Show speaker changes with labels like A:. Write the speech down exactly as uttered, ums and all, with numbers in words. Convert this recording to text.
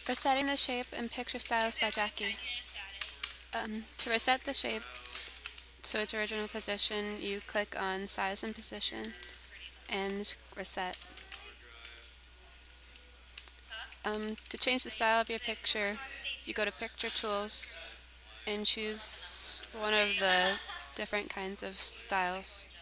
A: Resetting the shape and picture styles by Jackie. Um, to reset the shape to its original position, you click on size and position and reset. Um, to change the style of your picture, you go to Picture Tools and choose one of the different kinds of styles.